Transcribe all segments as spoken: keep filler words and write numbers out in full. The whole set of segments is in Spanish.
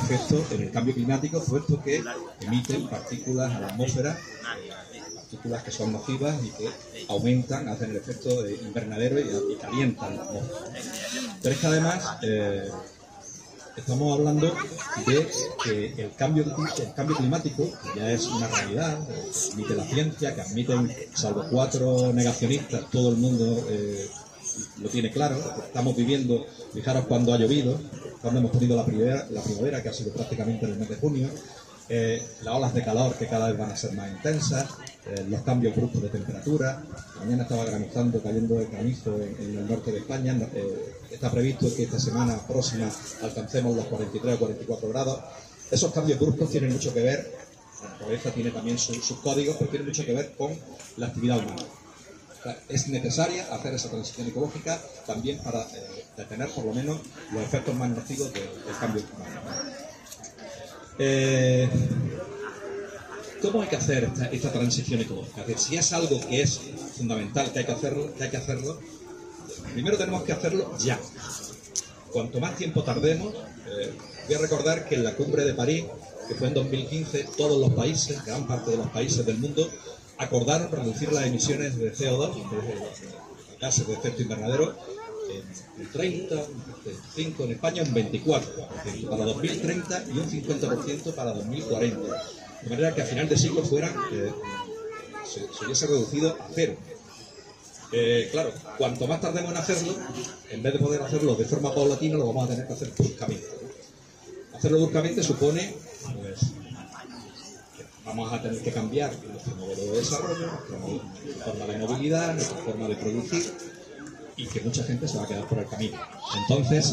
efecto en el cambio climático, puesto que emiten partículas a la atmósfera, partículas que son nocivas y que aumentan, hacen el efecto de invernadero y, y calientan la atmósfera. Pero es que además eh, estamos hablando de que el cambio, el cambio climático, que ya es una realidad, que admite la ciencia, que admiten, salvo cuatro negacionistas, todo el mundo eh, lo tiene claro. Estamos viviendo, fijaros cuando ha llovido, cuando hemos tenido la primavera, la primavera que ha sido prácticamente en el mes de junio, eh, las olas de calor que cada vez van a ser más intensas, eh, los cambios bruscos de temperatura. Mañana estaba granizando, cayendo el granizo en, en el norte de España. Eh, está previsto que esta semana próxima alcancemos los cuarenta y tres o cuarenta y cuatro grados. Esos cambios bruscos tienen mucho que ver, la naturaleza tiene también sus, sus códigos, pero tienen mucho que ver con la actividad humana. O sea, es necesaria hacer esa transición ecológica también para eh, detener por lo menos los efectos más nocivos del, del cambio climático. Eh, ¿Cómo hay que hacer esta, esta transición ecológica? Es decir, si es algo que es fundamental, que hay que hacerlo, que hay que hacerlo, primero tenemos que hacerlo ya. Cuanto más tiempo tardemos, eh, voy a recordar que en la cumbre de París, que fue en dos mil quince, todos los países, gran parte de los países del mundo, acordaron reducir las emisiones de C O dos, de gases de efecto invernadero, en un treinta, un veinticinco, en España un veinticuatro por ciento para dos mil treinta y un cincuenta por ciento para dos mil cuarenta. De manera que a final de siglo fueran, eh, se, se hubiese reducido a cero. Eh, claro, cuanto más tardemos en hacerlo, en vez de poder hacerlo de forma paulatina, lo vamos a tener que hacer bruscamente. Hacerlo bruscamente supone, pues, que vamos a tener que cambiar nuestro modelo de desarrollo, nuestra forma de movilidad, nuestra forma de producir, y que mucha gente se va a quedar por el camino. Entonces,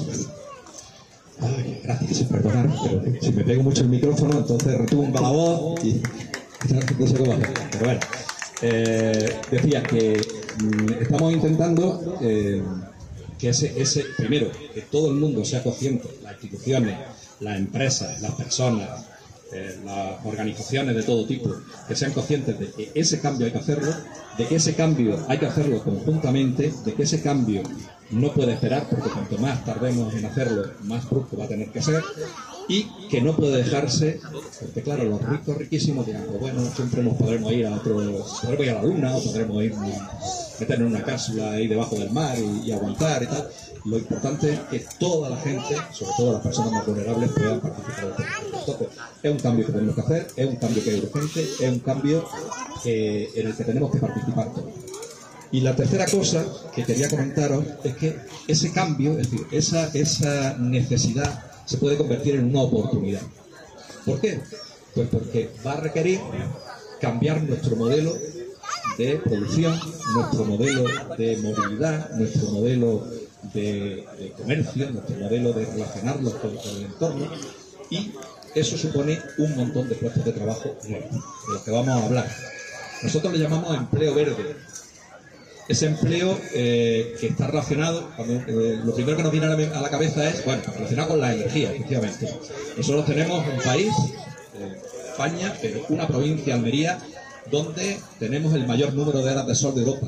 ay, gracias, perdonad, pero si me pego mucho el micrófono, entonces retumba la voz y no sé cómo hacer. Pero bueno, eh, decía que mm, estamos intentando eh, que ese, ese, primero, que todo el mundo sea consciente, las instituciones, las empresas, las personas, eh, las organizaciones de todo tipo, que sean conscientes de que ese cambio hay que hacerlo, de que ese cambio hay que hacerlo conjuntamente, de que ese cambio no puede esperar, porque cuanto más tardemos en hacerlo, más brusco va a tener que ser, y que no puede dejarse, porque claro, los ricos riquísimos dirán, pues bueno, siempre nos podremos ir a otro, podremos ir a la luna, o podremos ir a meter en una cápsula ahí debajo del mar y, y aguantar y tal. Lo importante es que toda la gente, sobre todo las personas más vulnerables, puedan participar del proceso. Entonces, es un cambio que tenemos que hacer, es un cambio que es urgente, es un cambio eh, en el que tenemos que participar todos. Y la tercera cosa que quería comentaros es que ese cambio, es decir, esa, esa necesidad se puede convertir en una oportunidad. ¿Por qué? Pues porque va a requerir cambiar nuestro modelo de producción, nuestro modelo de movilidad, nuestro modelo de, de comercio, nuestro modelo de relacionarnos con, con el entorno, y eso supone un montón de puestos de trabajo nuevos, de los que vamos a hablar. Nosotros le llamamos empleo verde. Ese empleo eh, que está relacionado, cuando, eh, lo primero que nos viene a la, a la cabeza es, bueno, relacionado con la energía, efectivamente. Nosotros tenemos un país, eh, España, pero una provincia, Almería, donde tenemos el mayor número de horas de sol de Europa.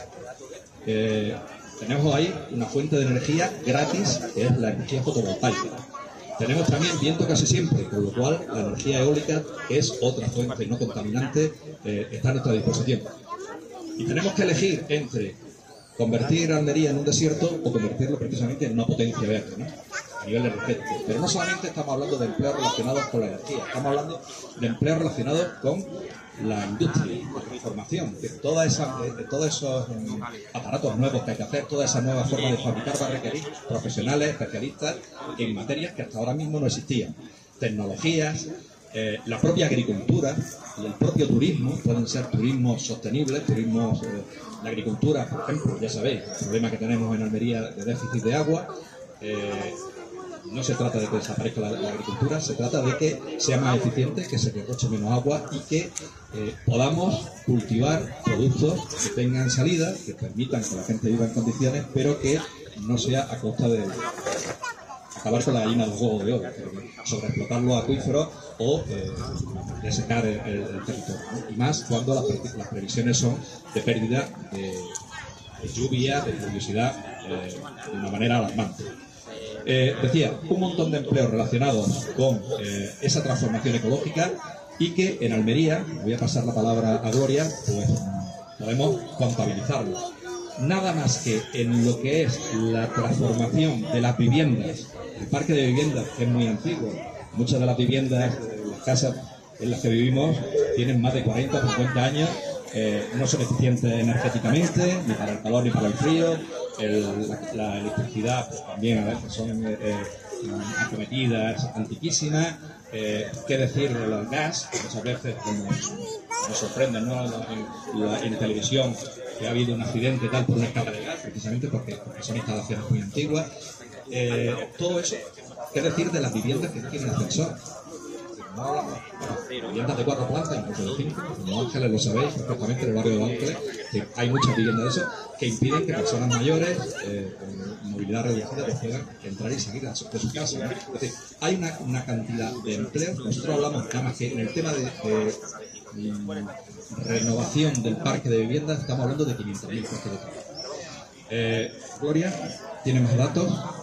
Eh, tenemos ahí una fuente de energía gratis, que es la energía fotovoltaica. Tenemos también viento casi siempre, con lo cual la energía eólica, que es otra fuente no contaminante, eh, está a nuestra disposición. Y tenemos que elegir entre convertir Almería en un desierto o convertirlo precisamente en una potencia verde, ¿no? A nivel energético. Pero no solamente estamos hablando de empleos relacionados con la energía, estamos hablando de empleos relacionados con la industria, la transformación, que toda esa, de, de todos esos um, aparatos nuevos que hay que hacer, toda esa nueva forma de fabricar va a requerir profesionales, especialistas en materias que hasta ahora mismo no existían. Tecnologías, eh, la propia agricultura y el propio turismo, pueden ser turismos sostenibles, turismos, eh, la agricultura, por ejemplo, ya sabéis, el problema que tenemos en Almería de déficit de agua. eh, No se trata de que desaparezca la, la agricultura, se trata de que sea más eficiente, que se derroche menos agua y que eh, podamos cultivar productos que tengan salida, que permitan que la gente viva en condiciones, pero que no sea a costa de acabar con la gallina del huevo de oro, sobreexplotar los acuíferos o eh, desecar el, el, el territorio, ¿no? Y más cuando las, las previsiones son de pérdida de, de lluvia, de pluviosidad, eh, de una manera alarmante. Eh, decía, un montón de empleos relacionados con eh, esa transformación ecológica y que en Almería, voy a pasar la palabra a Gloria, pues podemos contabilizarlo. Nada más que en lo que es la transformación de las viviendas, el parque de viviendas, que es muy antiguo, muchas de las viviendas, las casas en las que vivimos, tienen más de cuarenta o cincuenta años, eh, no son eficientes energéticamente, ni para el calor ni para el frío, el, la, la electricidad pues, también a veces son eh, eh, acometidas antiquísimas, eh, qué decir de los gas, que muchas veces como nos sorprenden, ¿no? En, la, en televisión que ha habido un accidente tal por una escapa de gas, precisamente porque, porque son instalaciones muy antiguas. Eh, todo eso, qué decir de las viviendas que no tienen ascensor. No hablamos, bueno, viviendas de cuatro plantas, incluso de cinco, como Ángeles lo sabéis perfectamente, en el barrio de Ángeles, que hay muchas viviendas de eso, que impiden que personas mayores eh, con movilidad reducida pues, puedan entrar y salir de su casa, ¿no? Es decir, hay una, una cantidad de empleos. Nosotros hablamos nada más que en el tema de, de renovación del parque de viviendas, estamos hablando de quinientos mil puestos de trabajo. Eh, Gloria tiene más datos.